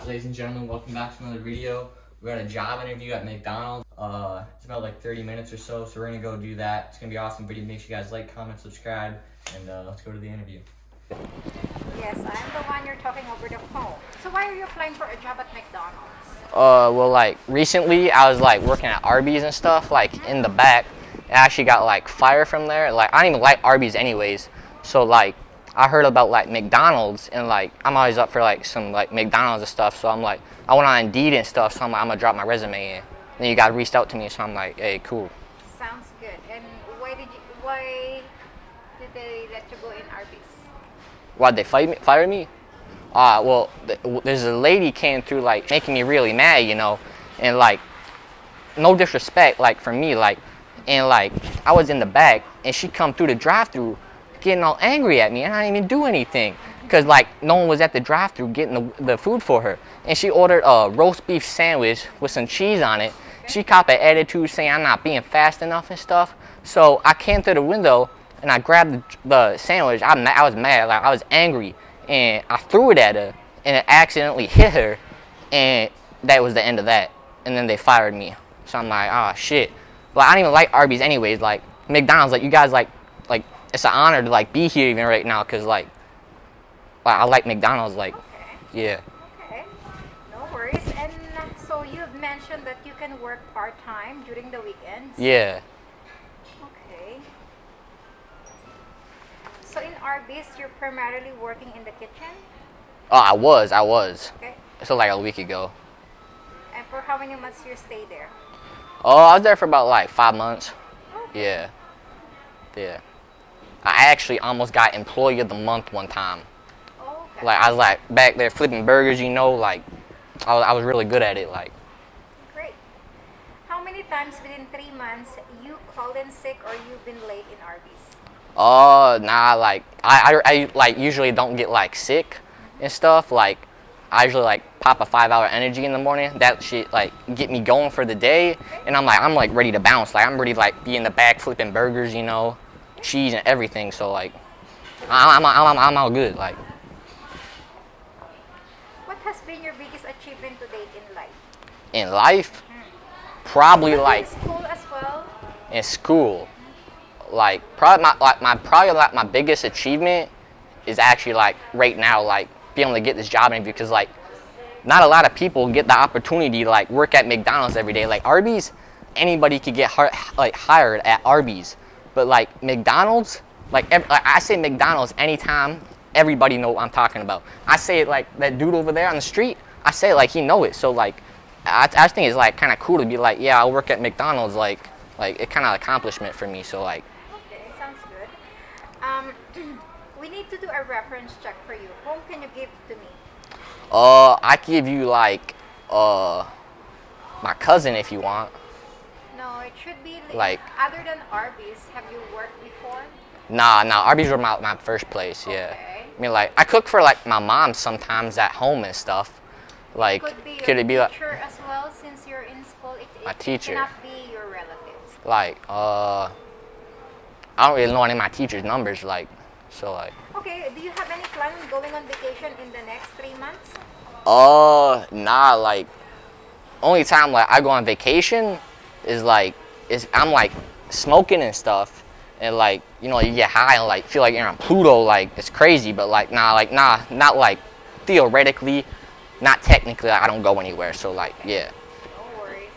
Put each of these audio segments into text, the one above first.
Ladies and gentlemen, welcome back to another video. We got a job interview at McDonald's. It's about like 30 minutes or so we're gonna go do that. It's gonna be an awesome video. Make sure you guys like, comment, subscribe, and let's go to the interview. Yes, I'm the one you're talking over the phone. So why are you applying for a job at McDonald's? Well, like recently I was like working at Arby's and stuff, like in the back. I actually got like fired from there. Like I don't even like Arby's anyways. So like I heard about like McDonald's and like I'm always up for like some like McDonald's and stuff. So I'm like, I went on Indeed and stuff. So I'm like, I'm gonna drop my resume in. And then you guys reached out to me, so I'm like, hey, cool. Sounds good. And why did they let you go in Arby's? Why'd they fire me? Well, there's a lady came through like making me really mad, you know, and like, no disrespect, like for me, like, and like I was in the back and she come through the drive-thru getting all angry at me and I didn't even do anything because like no one was at the drive-thru getting the food for her, and she ordered a roast beef sandwich with some cheese on it. She copped an attitude saying I'm not being fast enough and stuff. So I came through the window and I grabbed the sandwich. I was mad, like I was angry, and I threw it at her and it accidentally hit her, and that was the end of that. And then they fired me. So I'm like, oh shit. Like I don't even like Arby's anyways. Like McDonald's, like you guys like it's an honor to like be here even right now, cause like I like McDonald's, like okay. Yeah. Okay, no worries. And so you've mentioned that you can work part-time during the weekends. Yeah. Okay. So in Arby's, you're primarily working in the kitchen? Oh, I was. Okay. So like a week ago. And for how many months you stay there? Oh, I was there for about like 5 months. Okay. Yeah. Yeah. I actually almost got employee of the month one time. Okay. Like I was like back there flipping burgers, you know, like I was really good at it, like. Great. How many times within 3 months you called in sick or you've been late in Arby's? Nah, like I like usually don't get like sick and stuff. Like I usually like pop a 5-hour energy in the morning. That shit like get me going for the day, and I'm like ready to bounce. Like I'm ready to like be in the back flipping burgers, you know, cheese and everything. So like I'm all good. Like. What has been your biggest achievement to date in life? In life, probably like in school as well. In school. Like probably my biggest achievement is actually like right now, like being able to get this job interview, because like not a lot of people get the opportunity to like work at McDonald's every day. Like Arby's, anybody could get hired at Arby's, but like McDonald's, like I say McDonald's anytime, everybody know what I'm talking about. I say it like that dude over there on the street, I say it like he know it. So like I just think it's like kind of cool to be like, yeah, I work at McDonald's, like it kind of accomplishment for me. So like. Okay, sounds good. We need to do a reference check for you. Whom can you give to me? I give you like my cousin if you want. No, it should be like other than Arby's. Have you worked before? Nah, Arby's were my first place. Yeah. Okay. I mean, like I cook for like my mom sometimes at home and stuff. Like could it be like teacher as well, since you're in school? My teacher. It cannot be your relatives. Like I don't really know any of my teachers' numbers, like, so like. Okay, do you have any plan on going on vacation in the next 3 months? Nah, like only time like I go on vacation is like I'm like smoking and stuff, and like, you know, you get high and like feel like you're on Pluto, like it's crazy, but like nah, not like theoretically, not technically, I don't go anywhere. So like, yeah. No worries.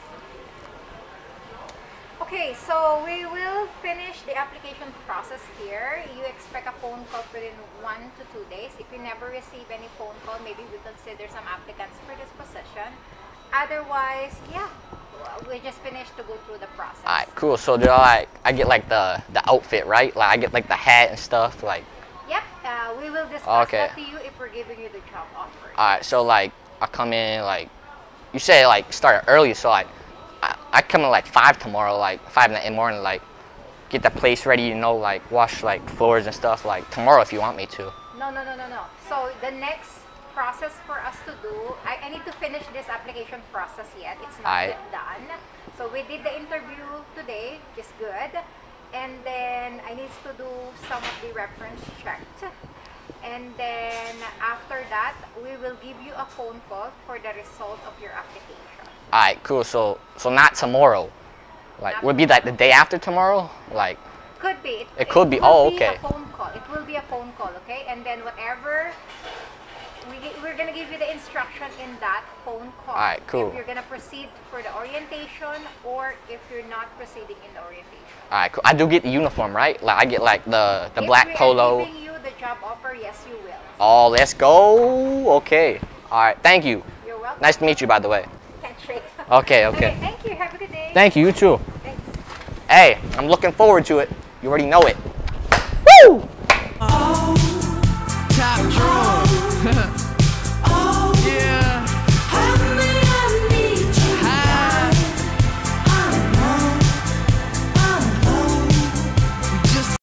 Okay, so we will finish the application process here. You expect a phone call within 1 to 2 days. If you never receive any phone call, maybe we consider some applicants for this position. Otherwise, yeah, we just finished to go through the process. Alright, cool. So do I get like the outfit, right? Like I get like the hat and stuff, like. Yep, we will discuss okay. that to you if we're giving you the job offer. Alright, so like I come in like, you say like start early, so like I come in like 5 tomorrow, like 5 in the morning, like get the place ready, you know, like wash like floors and stuff, like tomorrow if you want me to. No. So the next process for us to do, I need to finish this application process yet. It's not yet done. So we did the interview today, which is good. And then I need to do some of the reference checks. And then after that, we will give you a phone call for the result of your application. All right, cool. So not tomorrow. Like, would be like the day after tomorrow? Like, could be. It could be. Will Oh, be okay. A phone call. It will be a phone call, okay? And then whatever, we're gonna give you the instruction in that phone call. All right, cool. If you're gonna proceed for the orientation or if you're not proceeding in the orientation. All right, cool. I do get the uniform, right? Like, I get like the If black we polo. are giving you the job offer, yes, you will. Oh, let's go. Okay. All right. Thank you. You're welcome. Nice to meet you, by the way. Handshake. Okay. Okay, thank you. Have a good day. Thank you. You too. Thanks. Hey, I'm looking forward to it. You already know it. Woo!